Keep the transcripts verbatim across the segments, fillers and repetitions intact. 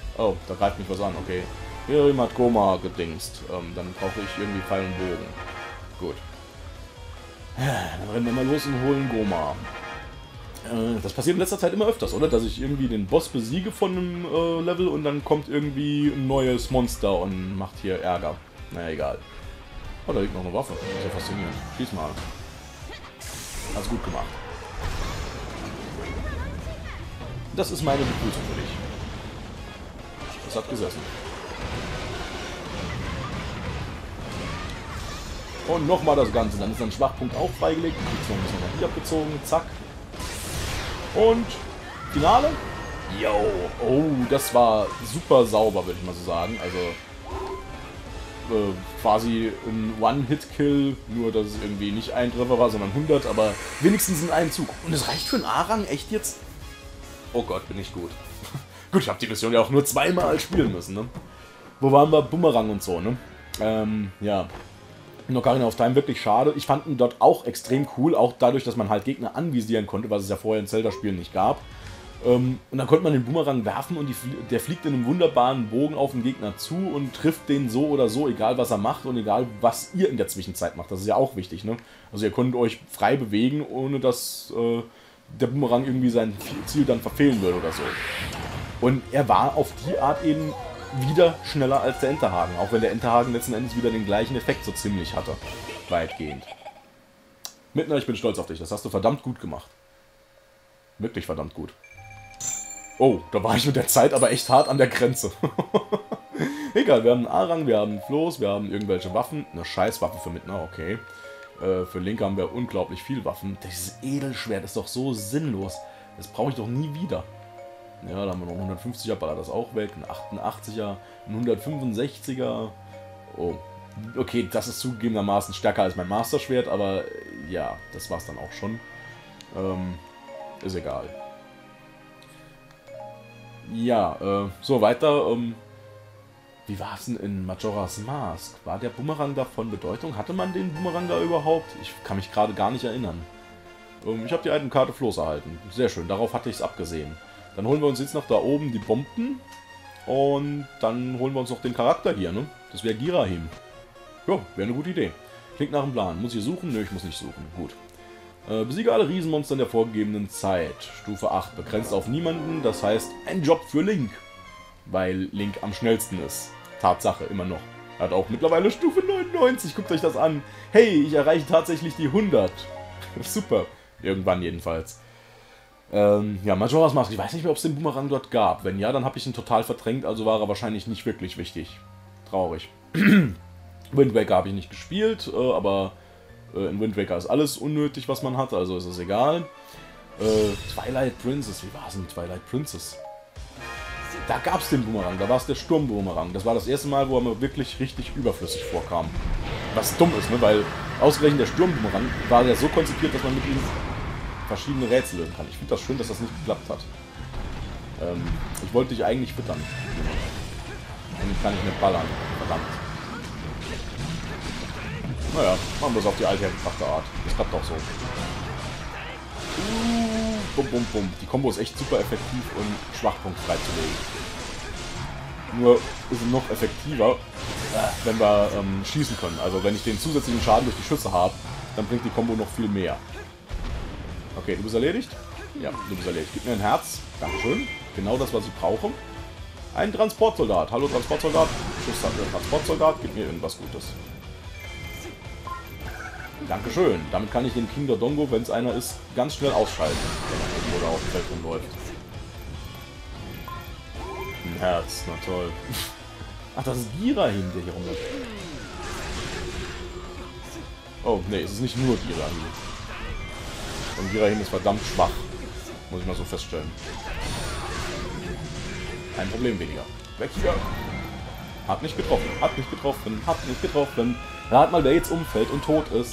Oh, da greift mich was an, okay. Hirim hat Goma gedingst. Ähm, dann brauche ich irgendwie Pfeil und Bogen. Gut. Dann rennen wir mal los und holen Goma. Äh, das passiert in letzter Zeit immer öfters, oder? Dass ich irgendwie den Boss besiege von einem äh, Level und dann kommt irgendwie ein neues Monster und macht hier Ärger. Naja, egal. Oh, da liegt noch eine Waffe. Das ist ja faszinierend. Schieß mal. Hast gut gemacht. Das ist meine Begrüßung für dich. Das hat gesessen. Und nochmal das Ganze. Dann ist ein Schwachpunkt auch freigelegt. Kriegst noch ein bisschen Energie abgezogen. Zack. Und Finale. Yo. Oh, das war super sauber, würde ich mal so sagen. Also äh, quasi ein One-Hit-Kill. Nur, dass es irgendwie nicht ein Treffer war, sondern hundert. Aber wenigstens in einem Zug. Und es reicht für einen A-Rang echt jetzt? Oh Gott, bin ich gut. Gut, ich habe die Mission ja auch nur zweimal spielen müssen, ne? Wo waren wir? Bumerang und so, ne? Ähm, ja. In Ocarina of Time wirklich schade. Ich fand ihn dort auch extrem cool, auch dadurch, dass man halt Gegner anvisieren konnte, was es ja vorher in Zelda-Spielen nicht gab. Ähm, und dann konnte man den Bumerang werfen und die, der fliegt in einem wunderbaren Bogen auf den Gegner zu und trifft den so oder so, egal was er macht und egal was ihr in der Zwischenzeit macht. Das ist ja auch wichtig, ne? Also ihr konntet euch frei bewegen, ohne dass äh, der Bumerang irgendwie sein Ziel dann verfehlen würde oder so. Und er war auf die Art eben wieder schneller als der Enterhaken, auch wenn der Enterhaken letzten Endes wieder den gleichen Effekt so ziemlich hatte. Weitgehend. Midna, ich bin stolz auf dich, das hast du verdammt gut gemacht. Wirklich verdammt gut. Oh, da war ich mit der Zeit aber echt hart an der Grenze. Egal, wir haben einen A-Rang, wir haben einen Floß, wir haben irgendwelche Waffen. Eine Scheißwaffe für Midna, okay. Äh, für Link haben wir unglaublich viel Waffen. Dieses Edelschwert ist doch so sinnlos. Das brauche ich doch nie wieder. Ja, da haben wir noch einen hundertfünfziger, ballert das auch weg, ein achtundachtziger, ein hundertfünfundsechziger. Oh, okay, das ist zugegebenermaßen stärker als mein Master-Schwert, aber ja, das war's dann auch schon. Ähm, ist egal. Ja, äh, so weiter. Ähm, wie war es denn in Majora's Mask? War der Bumerang da von Bedeutung? Hatte man den Bumerang da überhaupt? Ich kann mich gerade gar nicht erinnern. Ähm, ich habe die Itenkarte Floß erhalten. Sehr schön, darauf hatte ich es abgesehen. Dann holen wir uns jetzt noch da oben die Bomben. Und dann holen wir uns noch den Charakter hier, ne? Das wäre Girahim. Ja, wäre eine gute Idee. Klingt nach einem Plan. Muss ich suchen? Nö, ich muss nicht suchen. Gut. Äh, besiege alle Riesenmonster in der vorgegebenen Zeit. Stufe acht. Begrenzt auf niemanden. Das heißt, ein Job für Link. Weil Link am schnellsten ist. Tatsache, immer noch. Er hat auch mittlerweile Stufe neunundneunzig. Guckt euch das an. Hey, ich erreiche tatsächlich die hundert. Super. Irgendwann jedenfalls. Ähm, ja, Majora's Mask. Ich weiß nicht mehr, ob es den Bumerang dort gab. Wenn ja, dann habe ich ihn total verdrängt, also war er wahrscheinlich nicht wirklich wichtig. Traurig. Wind Waker habe ich nicht gespielt, äh, aber äh, in Wind Waker ist alles unnötig, was man hat, also ist es egal. Äh, Twilight Princess, wie war es denn Twilight Princess? Da gab es den Bumerang, da war es der Sturmbumerang. Das war das erste Mal, wo er mir wirklich richtig überflüssig vorkam. Was dumm ist, ne? Weil ausgerechnet der Sturmbumerang war ja so konzipiert, dass man mit ihm verschiedene Rätsel lösen kann. Ich finde das schön, dass das nicht geklappt hat. Ähm, ich wollte dich eigentlich füttern. Eigentlich kann ich nicht ballern. Verdammt. Naja, machen wir es auf die althergebrachte Art. Das klappt auch so. Uh, bum, bum, bum. Die Kombo ist echt super effektiv und Schwachpunkt freizulegen. Nur ist es noch effektiver, wenn wir ähm, schießen können. Also wenn ich den zusätzlichen Schaden durch die Schüsse habe, dann bringt die Kombo noch viel mehr. Okay, du bist erledigt? Ja, du bist erledigt. Gib mir ein Herz. Dankeschön. Genau das, was ich brauche. Ein Transportsoldat. Hallo Transportsoldat. Tschüss, Transportsoldat. Gib mir irgendwas Gutes. Dankeschön. Damit kann ich den King Dodongo, wenn es einer ist, ganz schnell ausschalten. Wenn er irgendwo da auf dem Feld rumläuft. Ein Herz. Na toll. Ach, das ist Girahim, der hier rumläuft. Oh, nee, es ist nicht nur Girahim. Und Girahim ist verdammt schwach. Muss ich mal so feststellen. Kein Problem weniger. Weg hier! Hat nicht getroffen, hat nicht getroffen, hat nicht getroffen. Rat mal, wer jetzt umfällt und tot ist.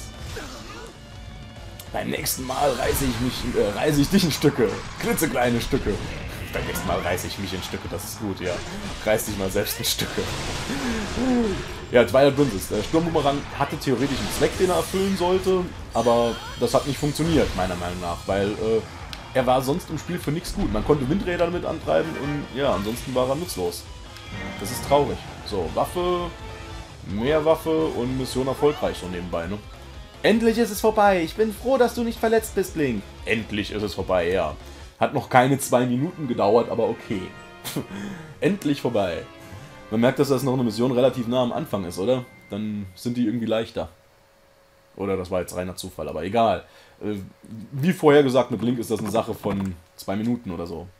Beim nächsten Mal reiße ich mich, äh, reiße ich dich in Stücke. Klitzekleine Stücke. Beim nächsten Mal reiße ich mich in Stücke, das ist gut, ja. Reiß dich mal selbst in Stücke. Ja, Twilight Princess. Der Sturmbumerang hatte theoretisch einen Zweck, den er erfüllen sollte, aber das hat nicht funktioniert, meiner Meinung nach, weil äh, er war sonst im Spiel für nichts gut. Man konnte Windräder damit antreiben und ja, ansonsten war er nutzlos. Das ist traurig. So, Waffe, mehr Waffe und Mission erfolgreich so nebenbei, ne? Endlich ist es vorbei. Ich bin froh, dass du nicht verletzt bist, Link. Endlich ist es vorbei, ja. Hat noch keine zwei Minuten gedauert, aber okay. Endlich vorbei. Man merkt, dass das noch eine Mission relativ nah am Anfang ist, oder? Dann sind die irgendwie leichter. Oder das war jetzt reiner Zufall, aber egal. Wie vorher gesagt, mit Link ist das eine Sache von zwei Minuten oder so.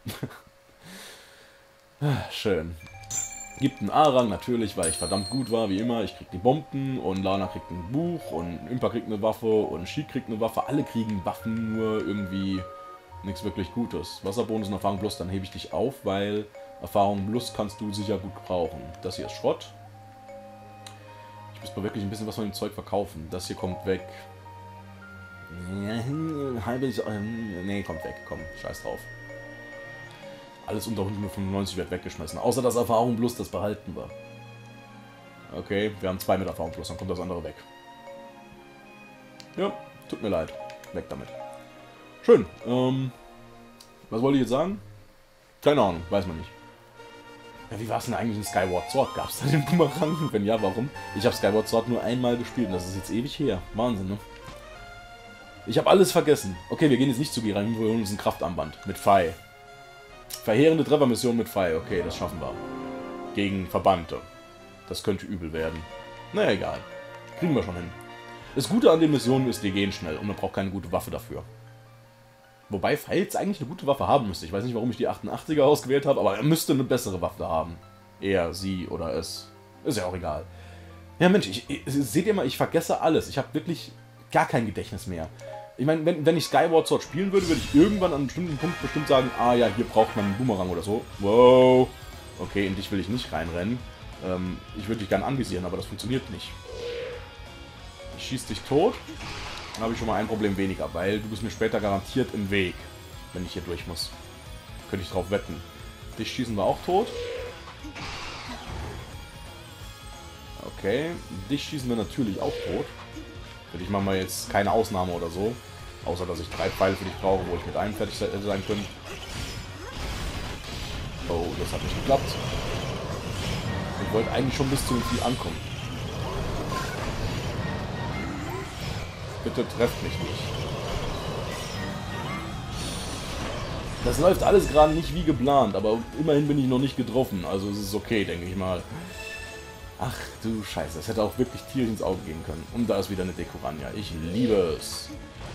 Schön. Gibt einen A-Rang, natürlich, weil ich verdammt gut war, wie immer. Ich krieg die Bomben und Lana kriegt ein Buch und Impa kriegt eine Waffe und Sheik kriegt eine Waffe. Alle kriegen Waffen, nur irgendwie nichts wirklich Gutes. Wasserbonus und Erfahrung Plus, dann hebe ich dich auf, weil Erfahrung Plus kannst du sicher gut brauchen. Das hier ist Schrott. Ich muss mal wirklich ein bisschen was von dem Zeug verkaufen. Das hier kommt weg. Halbes. Nee, kommt weg. Komm, scheiß drauf. Alles unter hundertfünfundneunzig wird weggeschmissen. Außer das Erfahrung Plus, das behalten wir. Okay, wir haben zwei mit Erfahrung Plus, dann kommt das andere weg. Ja, tut mir leid. Weg damit. Schön. Ähm, was wollte ich jetzt sagen? Keine Ahnung, weiß man nicht. Ja, wie war es denn eigentlich in Skyward Sword? Gab es da den Boomerang? Wenn ja, warum? Ich habe Skyward Sword nur einmal gespielt und das ist jetzt ewig her. Wahnsinn, ne? Ich habe alles vergessen. Okay, wir gehen jetzt nicht zu Giran, wir holen uns ein Kraftarmband mit Fei. Verheerende Treffermission mit Fei. Okay, das schaffen wir. Gegen Verbannte. Das könnte übel werden. Naja, egal. Kriegen wir schon hin. Das Gute an den Missionen ist, die gehen schnell und man braucht keine gute Waffe dafür. Wobei Fei jetzt eigentlich eine gute Waffe haben müsste. Ich weiß nicht, warum ich die achtundachtziger ausgewählt habe, aber er müsste eine bessere Waffe haben. Er, sie oder es. Ist ja auch egal. Ja, Mensch, ich, ich, seht ihr mal, ich vergesse alles. Ich habe wirklich gar kein Gedächtnis mehr. Ich meine, wenn, wenn ich Skyward Sword spielen würde, würde ich irgendwann an einem bestimmten Punkt bestimmt sagen, ah ja, hier braucht man einen Boomerang oder so. Wow. Okay, in dich will ich nicht reinrennen. Ähm, ich würde dich gerne anvisieren, aber das funktioniert nicht. Ich schieße dich tot. Dann habe ich schon mal ein Problem weniger, weil du bist mir später garantiert im Weg, wenn ich hier durch muss. Könnte ich drauf wetten. Dich schießen wir auch tot. Okay, dich schießen wir natürlich auch tot. Für dich machen wir jetzt keine Ausnahme oder so. Außer, dass ich drei Pfeile für dich brauche, wo ich mit einem fertig sein könnte. Oh, das hat nicht geklappt. Ich wollte eigentlich schon bis zu dem Ziel ankommen. Bitte trefft mich nicht. Das läuft alles gerade nicht wie geplant, aber immerhin bin ich noch nicht getroffen. Also es ist okay, denke ich mal. Ach du Scheiße, das hätte auch wirklich tierisch ins Auge gehen können. Und da ist wieder eine Dekoranja. Ich liebe es.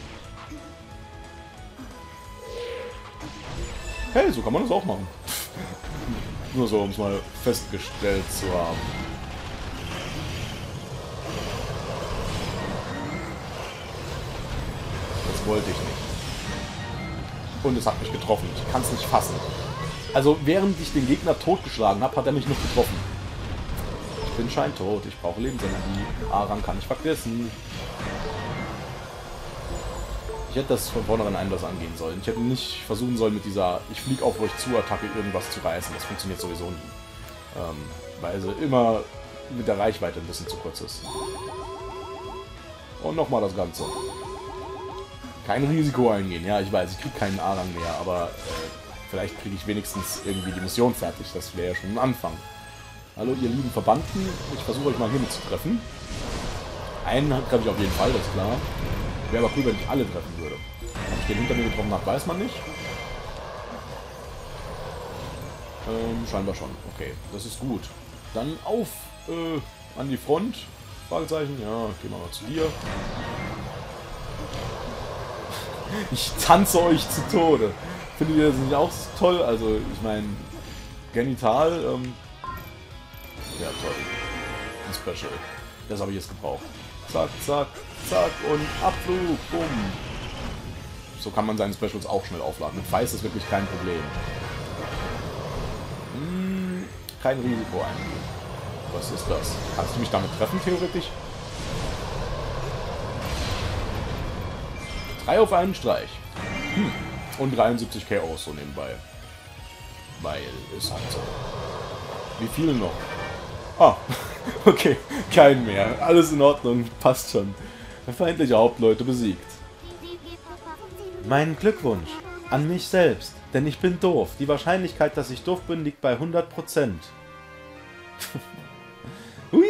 Hey, so kann man das auch machen. Nur so, um es mal festgestellt zu haben. Das wollte ich nicht. Und es hat mich getroffen. Ich kann es nicht fassen. Also, während ich den Gegner totgeschlagen habe, hat er mich noch getroffen. Ich bin scheintot. Ich brauche Lebensenergie. A-Rang kann ich vergessen. Ich hätte das von vornherein anders angehen sollen. Ich hätte nicht versuchen sollen, mit dieser ich fliege auf euch zu Attacke irgendwas zu reißen. Das funktioniert sowieso nie. Ähm, weil sie immer mit der Reichweite ein bisschen zu kurz ist. Und nochmal das Ganze. Kein Risiko eingehen. Ja, ich weiß, ich kriege keinen A-Rang mehr, aber äh, vielleicht kriege ich wenigstens irgendwie die Mission fertig. Das wäre ja schon ein Anfang. Hallo, ihr lieben Verbannten. Ich versuche euch mal hiermit zu treffen. Einen treffe ich auf jeden Fall, das ist klar. Wäre aber cool, wenn ich alle treffen würde. Ob ich den hinter mir getroffen habe, weiß man nicht. Ähm, scheinbar schon. Okay, das ist gut. Dann auf äh, an die Front. Fragezeichen. Ja, gehen wir mal zu dir. Ich tanze euch zu Tode. Findet ihr das nicht auch toll? Also, ich meine, genital. Ähm, ja, toll. Ein Special. Das habe ich jetzt gebraucht. Zack, zack, zack und Abflug. Bumm. So kann man seine Specials auch schnell aufladen. Mit Fei ist das wirklich kein Problem. Hm, kein Risiko eingehen. Was ist das? Kannst du mich damit treffen, theoretisch? Drei auf einen Streich. Hm. Und dreiundsiebzig K Os so nebenbei. Weil ist halt so. Wie viele noch? Ah, okay, kein mehr. Alles in Ordnung, passt schon. Der feindliche Hauptleute besiegt. Mein Glückwunsch. An mich selbst, denn ich bin doof. Die Wahrscheinlichkeit, dass ich doof bin, liegt bei hundert Prozent. Hui!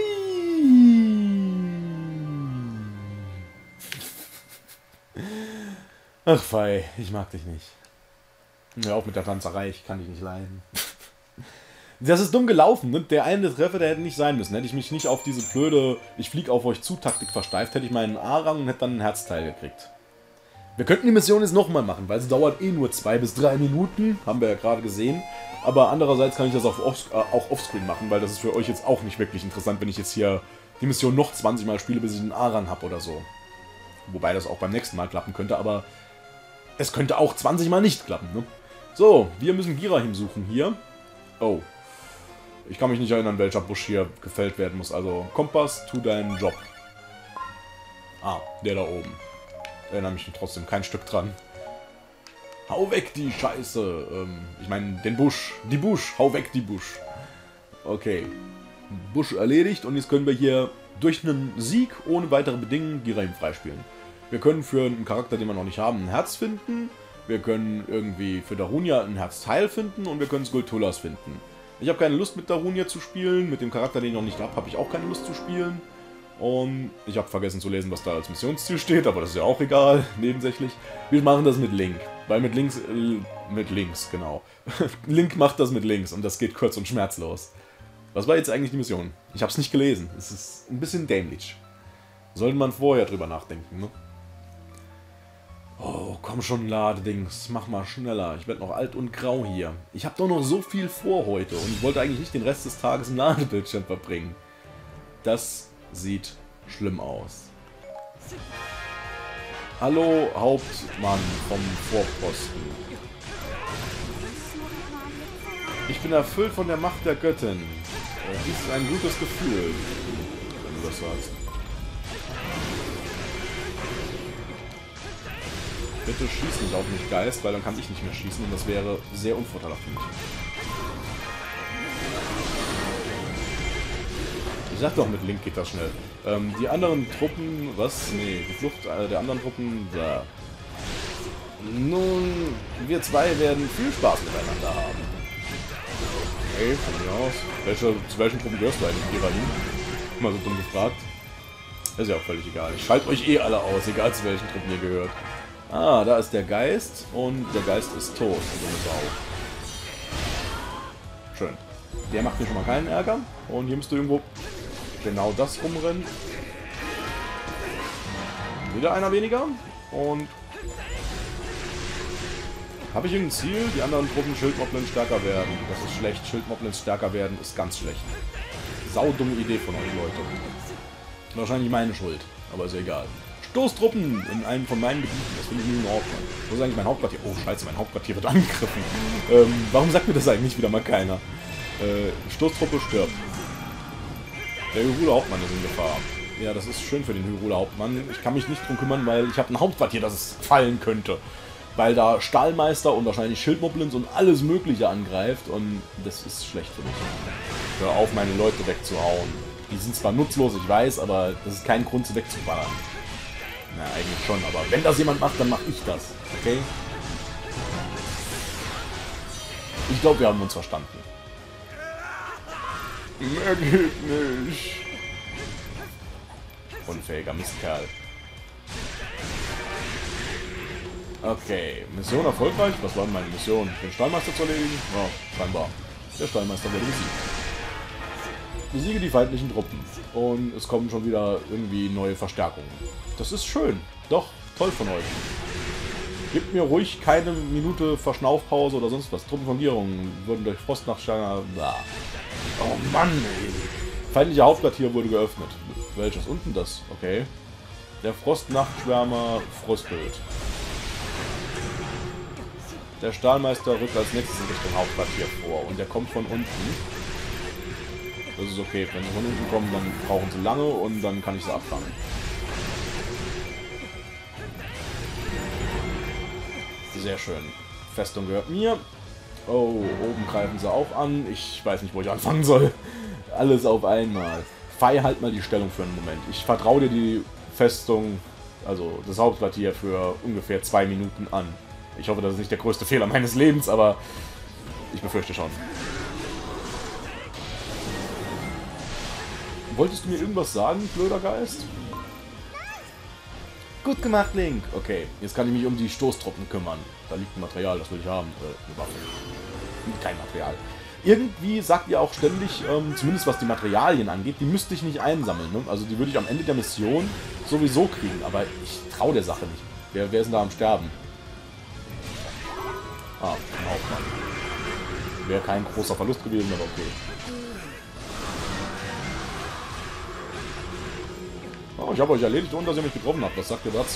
Ach fei, ich mag dich nicht. Hör auf mit der Tanzerei, ich kann dich nicht leiden. Das ist dumm gelaufen, ne? Der eine Treffer, der hätte nicht sein müssen. Hätte ich mich nicht auf diese blöde ich flieg auf euch zu Taktik versteift, hätte ich meinen A-Rang und hätte dann ein Herzteil gekriegt. Wir könnten die Mission jetzt nochmal machen, weil sie dauert eh nur zwei bis drei Minuten, haben wir ja gerade gesehen. Aber andererseits kann ich das auch, off, äh, auch offscreen machen, weil das ist für euch jetzt auch nicht wirklich interessant, wenn ich jetzt hier die Mission noch zwanzig Mal spiele, bis ich einen A-Rang habe oder so. Wobei das auch beim nächsten Mal klappen könnte, aber es könnte auch zwanzig Mal nicht klappen, ne? So, wir müssen Girahim suchen hier. Oh. Ich kann mich nicht erinnern, welcher Busch hier gefällt werden muss. Also, Kompass, tu deinen Job. Ah, der da oben. Erinnere mich trotzdem kein Stück dran. Hau weg die Scheiße. Ähm, ich meine, den Busch. Die Busch. Hau weg die Busch. Okay. Busch erledigt und jetzt können wir hier durch einen Sieg ohne weitere Bedingungen Girahim freispielen. Wir können für einen Charakter, den wir noch nicht haben, ein Herz finden. Wir können irgendwie für Darunia ein Herzteil finden und wir können Skulltulas finden. Ich habe keine Lust mit Darunia zu spielen. Mit dem Charakter, den ich noch nicht habe, habe ich auch keine Lust zu spielen. Und ich habe vergessen zu lesen, was da als Missionsziel steht, aber das ist ja auch egal, nebensächlich. Wir machen das mit Link, weil mit links, äh, mit links, genau. Link macht das mit links und das geht kurz und schmerzlos. Was war jetzt eigentlich die Mission? Ich habe es nicht gelesen, es ist ein bisschen dämlich. Sollte man vorher drüber nachdenken, ne? Oh, komm schon, Ladedings, mach mal schneller. Ich werde noch alt und grau hier. Ich habe doch noch so viel vor heute und ich wollte eigentlich nicht den Rest des Tages im Ladebildschirm verbringen. Das sieht schlimm aus. Hallo, Hauptmann vom Vorposten. Ich bin erfüllt von der Macht der Göttin. Dies ist ein gutes Gefühl, wenn du das sagst. Bitte schieß nicht auf mich, Geist, weil dann kann ich nicht mehr schießen und das wäre sehr unvorteilhaft für mich. Ich sag doch, mit Link geht das schnell. Ähm, die anderen Truppen, was? Nee, die Flucht äh, der anderen Truppen, da. Nun, wir zwei werden viel Spaß miteinander haben. Okay, von mir aus. Welche, zu welchen Truppen gehörst du eigentlich, Girahim? Mal so dumm gefragt. Ist ja auch völlig egal. Ich schalte euch eh alle aus, egal zu welchen Truppen ihr gehört. Ah, da ist der Geist und der Geist ist tot. So eine Sau. Schön. Der macht mir schon mal keinen Ärger. Und hier müsste irgendwo genau das rumrennen. Wieder einer weniger. Und habe ich irgendein Ziel? Die anderen Truppen Schildmoblins stärker werden. Das ist schlecht. Schildmoblins stärker werden ist ganz schlecht. Saudumme Idee von euch, Leute. Wahrscheinlich meine Schuld. Aber ist ja egal. Stoßtruppen in einem von meinen Gebieten. Das finde ich nie in Ordnung. Wo ist eigentlich mein Hauptquartier? Oh, scheiße, mein Hauptquartier wird angegriffen. Ähm, warum sagt mir das eigentlich wieder mal keiner? Äh, Stoßtruppe stirbt. Der Hyrule Hauptmann ist in Gefahr. Ja, das ist schön für den Hyrule Hauptmann. Ich kann mich nicht drum kümmern, weil ich habe ein Hauptquartier, das es fallen könnte. Weil da Stahlmeister und wahrscheinlich Schildmoblins und alles Mögliche angreift und das ist schlecht für mich. Hör auf, meine Leute wegzuhauen. Die sind zwar nutzlos, ich weiß, aber das ist kein Grund, sie wegzuballern. Na, eigentlich schon, aber wenn das jemand macht, dann mache ich das, okay? Ich glaube, wir haben uns verstanden. Mehr geht nicht. Unfähiger Mistkerl. Okay, Mission erfolgreich. Was war denn meine Mission? Den Stallmeister zu erledigen? Ja, scheinbar. Der Stallmeister wurde besiegt. Besiege die feindlichen Truppen. Und es kommen schon wieder irgendwie neue Verstärkungen. Das ist schön. Doch, toll von euch. Gebt mir ruhig keine Minute Verschnaufpause oder sonst was. Truppenfondierungen wurden durch Frostnachtsteiner... Oh Mann, ey. Feindlicher Hauptquartier wurde geöffnet. Welches? Unten das? Okay. Der Frostnachtschwärmer fröstelt. Der Stahlmeister rückt als nächstes in Richtung Hauptquartier vor. Und der kommt von unten. Das ist okay. Wenn sie von unten kommen, dann brauchen sie lange und dann kann ich sie abfangen. Sehr schön. Festung gehört mir. Oh, oben greifen sie auch an. Ich weiß nicht, wo ich anfangen soll. Alles auf einmal. Fei halt mal die Stellung für einen Moment. Ich vertraue dir die Festung, also das Hauptquartier, für ungefähr zwei Minuten an. Ich hoffe, das ist nicht der größte Fehler meines Lebens, aber ich befürchte schon. Wolltest du mir irgendwas sagen, blöder Geist? Gut gemacht, Link. Okay, jetzt kann ich mich um die Stoßtruppen kümmern. Da liegt ein Material, das will ich haben. Äh, eine Waffe. Kein Material. Irgendwie sagt ihr auch ständig, ähm, zumindest was die Materialien angeht, die müsste ich nicht einsammeln. Ne? Also die würde ich am Ende der Mission sowieso kriegen. Aber ich traue der Sache nicht. Wer, wer ist denn da am Sterben? Ah, ein Hauptmann. Wäre kein großer Verlust gewesen, aber okay. Oh, ich habe euch erledigt, ohne dass ihr mich getroffen habt. Was sagt ihr dazu?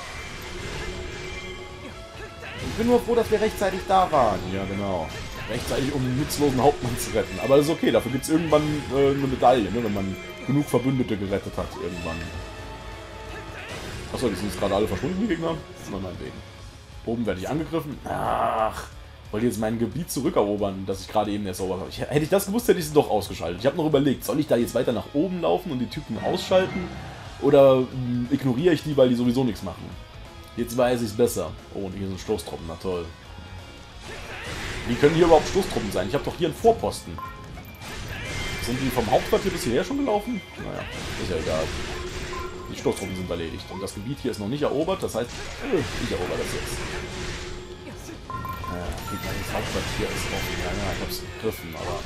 Ich bin nur froh, dass wir rechtzeitig da waren. Ja, genau. Rechtzeitig, um den nutzlosen Hauptmann zu retten. Aber das ist okay, dafür gibt es irgendwann äh, eine Medaille, ne, wenn man genug Verbündete gerettet hat. Irgendwann. Achso, die sind jetzt gerade alle verschwunden, die Gegner? Na, meinetwegen. Oben werde ich angegriffen. Ach, wollt ihr jetzt mein Gebiet zurückerobern, das ich gerade eben erst erobert habe? Ich, hätte ich das gewusst, hätte ich es doch ausgeschaltet. Ich habe noch überlegt, soll ich da jetzt weiter nach oben laufen und die Typen ausschalten? Oder mh, ignoriere ich die, weil die sowieso nichts machen? Jetzt weiß ich es besser. Oh, und hier sind Stoßtruppen, na toll. Wie können hier überhaupt Stoßtruppen sein? Ich habe doch hier einen Vorposten. Sind die vom Hauptquartier bis hierher schon gelaufen? Naja, ist ja egal. Die Stoßtruppen sind erledigt. Und das Gebiet hier ist noch nicht erobert, das heißt, ich erober das jetzt. Ja, das Hauptquartier ist offen. Ja, ja, ich hab's gegriffen, aber...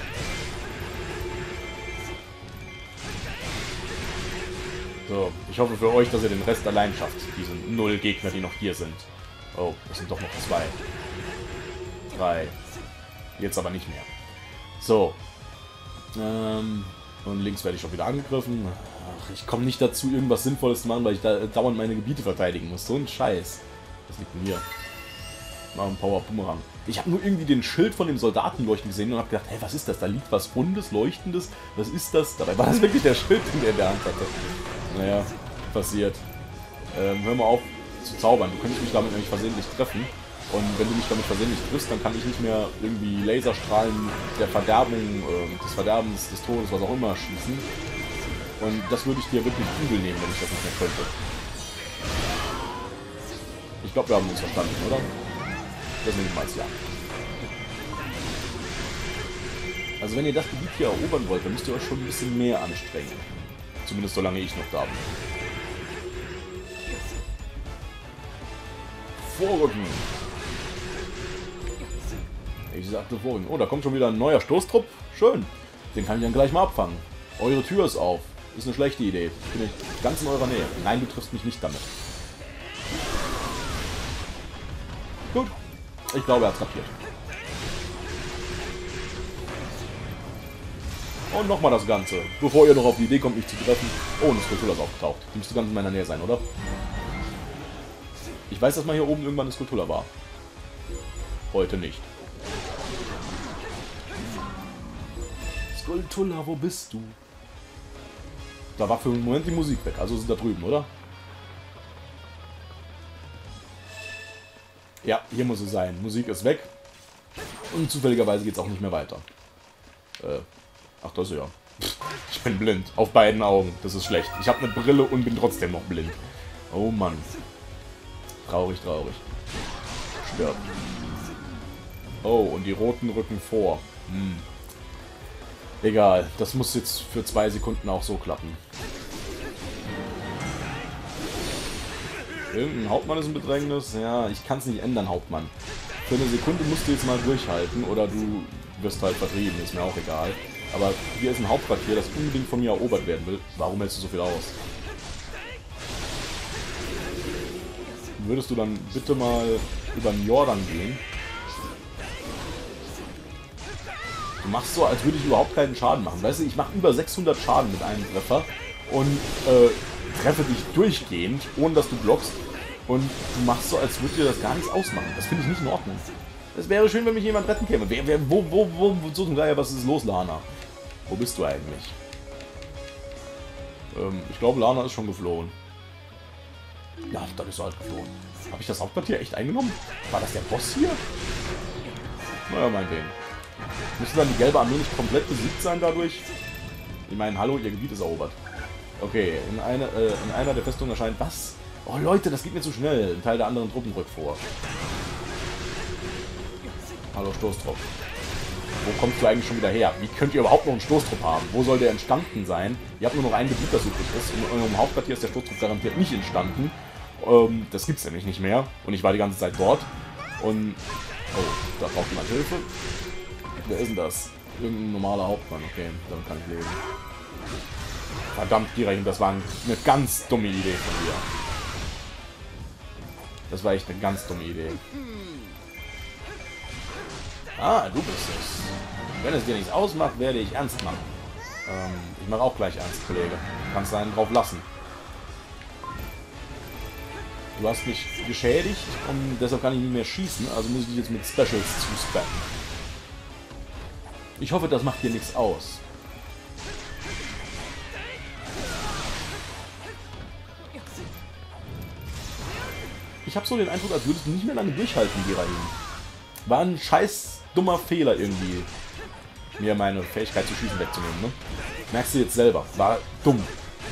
So, ich hoffe für euch, dass ihr den Rest allein schafft. Diese null Gegner, die noch hier sind. Oh, das sind doch noch zwei. Drei. Jetzt aber nicht mehr. So. Ähm, und links werde ich schon wieder angegriffen. Ach, ich komme nicht dazu, irgendwas Sinnvolles zu machen, weil ich da dauernd meine Gebiete verteidigen muss. So ein Scheiß. Was liegt denn hier? Mal ein Power Boomerang. Ich habe nur irgendwie den Schild von dem Soldaten leuchten gesehen und habe gedacht, hey, was ist das? Da liegt was Rundes, Leuchtendes. Was ist das? Dabei war das wirklich der Schild, den der in der Hand hatte. Naja, passiert. Ähm, hör mal auf zu zaubern. Du könntest mich damit nämlich versehentlich treffen. Und wenn du mich damit versehentlich triffst, dann kann ich nicht mehr irgendwie Laserstrahlen der Verderbung, äh, des Verderbens, des Todes, was auch immer, schießen. Und das würde ich dir wirklich übel nehmen, wenn ich das nicht mehr könnte. Ich glaube, wir haben uns verstanden, oder? Das nehme ich mal als ja. Also wenn ihr das Gebiet hier erobern wollt, dann müsst ihr euch schon ein bisschen mehr anstrengen. Zumindest solange ich noch da bin. Vorrücken! Ich sagte vorhin. Oh, da kommt schon wieder ein neuer Stoßtrupp. Schön. Den kann ich dann gleich mal abfangen. Eure Tür ist auf. Ist eine schlechte Idee. Ich bin ganz in eurer Nähe. Nein, du triffst mich nicht damit. Gut. Ich glaube, er hat es kapiert. Und nochmal das Ganze. Bevor ihr noch auf die Idee kommt, mich zu treffen. Oh, und das Skulptur ist aufgetaucht. Die müsste ganz in meiner Nähe sein, oder? Ich weiß, dass mal hier oben irgendwann eine Skulptur war. Heute nicht. Skulltula, wo bist du? Da war für einen Moment die Musik weg, also sind da drüben, oder? Ja, hier muss es sein. Musik ist weg. Und zufälligerweise geht es auch nicht mehr weiter. Äh, ach, das ist ja. Ich bin blind. Auf beiden Augen. Das ist schlecht. Ich habe eine Brille und bin trotzdem noch blind. Oh Mann. Traurig, traurig. Stirb. Oh, und die roten rücken vor. Hm. Egal, das muss jetzt für zwei Sekunden auch so klappen. Irgendein Hauptmann ist in Bedrängnis. Ja, ich kann es nicht ändern, Hauptmann. Für eine Sekunde musst du jetzt mal durchhalten oder du wirst halt vertrieben, ist mir auch egal. Aber hier ist ein Hauptquartier, das unbedingt von mir erobert werden will. Warum hältst du so viel aus? Würdest du dann bitte mal über den Jordan gehen? Du machst so, als würde ich überhaupt keinen Schaden machen. Weißt du, ich mache über sechshundert Schaden mit einem Treffer und äh, treffe dich durchgehend, ohne dass du blockst. Und du machst so, als würde dir das gar nichts ausmachen. Das finde ich nicht in Ordnung. Es wäre schön, wenn mich jemand retten käme. Wer, wer, wo, wo, wo, wo, so zum Geier, was ist los, Lana? Wo bist du eigentlich? Ähm, ich glaube, Lana ist schon geflohen. Ja, dann ist er halt geflohen. Habe ich das Hauptquartier echt eingenommen? War das der Boss hier? Naja, meinetwegen. Müsste dann die gelbe Armee nicht komplett besiegt sein dadurch? Ich meine, hallo, ihr Gebiet ist erobert. Okay, in, eine, äh, in einer der Festungen erscheint... Was? Oh Leute, das geht mir zu schnell. Ein Teil der anderen Truppen rückt vor. Hallo Stoßtrupp. Wo kommst du eigentlich schon wieder her? Wie könnt ihr überhaupt noch einen Stoßtrupp haben? Wo soll der entstanden sein? Ihr habt nur noch ein Gebiet, das übrig ist. In eurem Hauptquartier ist der Stoßtrupp garantiert nicht entstanden. Ähm, das gibt's nämlich nicht mehr. Und ich war die ganze Zeit dort. Und... Oh, da braucht jemand Hilfe. Wer ist denn das? Irgendein normaler Hauptmann. Okay, damit kann ich leben. Verdammt, Girahim, das war eine ganz dumme Idee von dir. Das war echt eine ganz dumme Idee. Ah, du bist es. Wenn es dir nichts ausmacht, werde ich ernst machen. Ähm, ich mache auch gleich ernst, Kollege. Du kannst einen drauf lassen. Du hast mich geschädigt und deshalb kann ich nicht mehr schießen, also muss ich dich jetzt mit Specials zuspammen. Ich hoffe, das macht dir nichts aus. Ich habe so den Eindruck, als würdest du nicht mehr lange durchhalten, Girahim. War ein scheiß dummer Fehler irgendwie, mir meine Fähigkeit zu schießen wegzunehmen, ne? Merkst du jetzt selber. War dumm.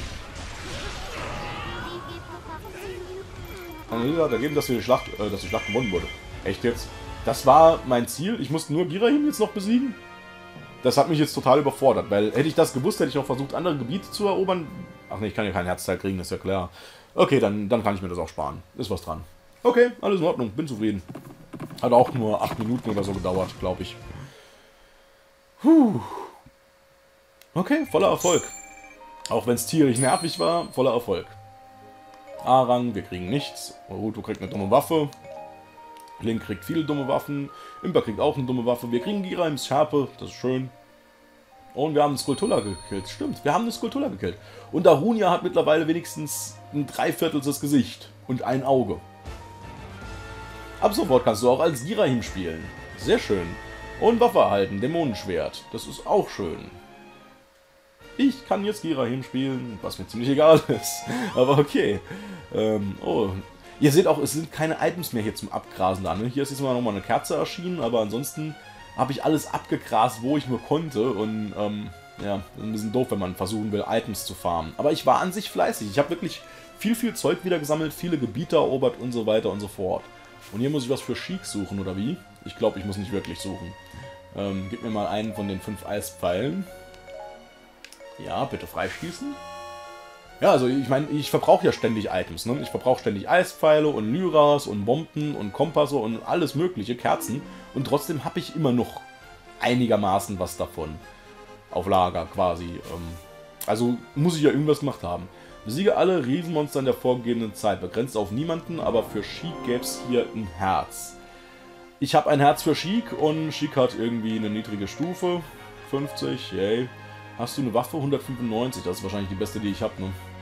Kann hat ergeben, dass die Schlacht, äh, dass die Schlacht gewonnen wurde. Echt jetzt? Das war mein Ziel? Ich musste nur Girahim jetzt noch besiegen? Das hat mich jetzt total überfordert, weil hätte ich das gewusst, hätte ich auch versucht, andere Gebiete zu erobern. Ach ne, ich kann ja kein Herzteil kriegen, das ist ja klar. Okay, dann, dann kann ich mir das auch sparen. Ist was dran. Okay, alles in Ordnung, bin zufrieden. Hat auch nur acht Minuten oder so gedauert, glaube ich. Puh. Okay, voller Erfolg. Auch wenn es tierisch nervig war, voller Erfolg. A-Rang, wir kriegen nichts. Naruto kriegt eine dumme Waffe. Link kriegt viele dumme Waffen. Impa kriegt auch eine dumme Waffe. Wir kriegen Girahims Schärpe, das ist schön. Und wir haben eine Skulltula gekillt. Stimmt, wir haben eine Skulltula gekillt. Und Darunia hat mittlerweile wenigstens ein Dreiviertel des Gesicht und ein Auge. Ab sofort kannst du auch als Girahim spielen. Sehr schön. Und Waffe erhalten, Dämonenschwert. Das ist auch schön. Ich kann jetzt Girahim spielen, was mir ziemlich egal ist. Aber okay. Ähm, oh. Ihr seht auch, es sind keine Items mehr hier zum Abgrasen da. Ne? Hier ist jetzt mal nochmal eine Kerze erschienen, aber ansonsten habe ich alles abgegrast, wo ich nur konnte. Und ähm, ja, ein bisschen doof, wenn man versuchen will, Items zu farmen. Aber ich war an sich fleißig. Ich habe wirklich viel, viel Zeug wieder gesammelt, viele Gebiete erobert und so weiter und so fort. Und hier muss ich was für Sheik suchen, oder wie? Ich glaube, ich muss nicht wirklich suchen. Ähm, gib mir mal einen von den fünf Eispfeilen. Ja, bitte freischießen. Ja, also ich meine, ich verbrauche ja ständig Items, ne? Ich verbrauche ständig Eispfeile und Lyras und Bomben und Kompasse und alles mögliche, Kerzen. Und trotzdem habe ich immer noch einigermaßen was davon. Auf Lager quasi. Ähm, also muss ich ja irgendwas gemacht haben. Besiege alle Riesenmonster in der vorgegebenen Zeit. Begrenzt auf niemanden, aber für Sheik gäbe es hier ein Herz. Ich habe ein Herz für Sheik und Sheik hat irgendwie eine niedrige Stufe. fünfzig, yay. Hast du eine Waffe? hundertfünfundneunzig, das ist wahrscheinlich die beste, die ich habe, ne?